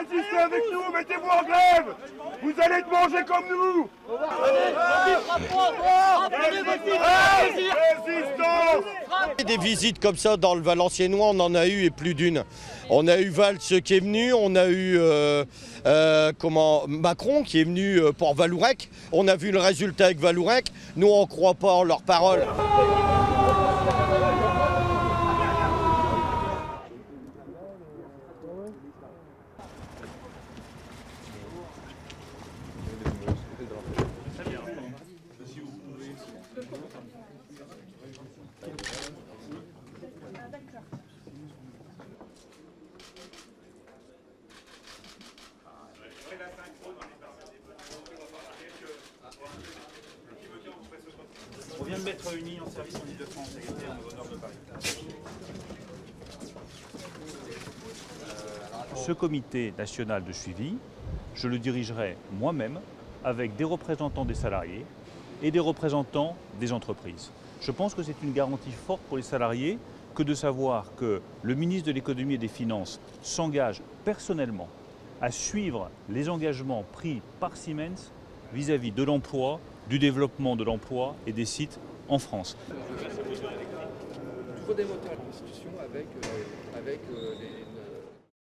résistez avec nous, mettez-vous en grève. Vous allez être mangés comme nous. Résistance. Des visites comme ça dans le Valenciennois, on en a eu et plus d'une. On a eu Valls qui est venu, on a eu Macron qui est venu pour Vallourec. On a vu le résultat avec Vallourec. Nous, on ne croit pas en leurs paroles. On vient de mettre réunis en service en Ile-de-France, égalité au nord de Paris. Ce comité national de suivi, je le dirigerai moi-même avec des représentants des salariés et des représentants des entreprises. Je pense que c'est une garantie forte pour les salariés que de savoir que le ministre de l'Économie et des Finances s'engage personnellement à suivre les engagements pris par Siemens vis-à-vis de l'emploi, du développement de l'emploi et des sites en France. Il faut des moteurs à la Constitution avec les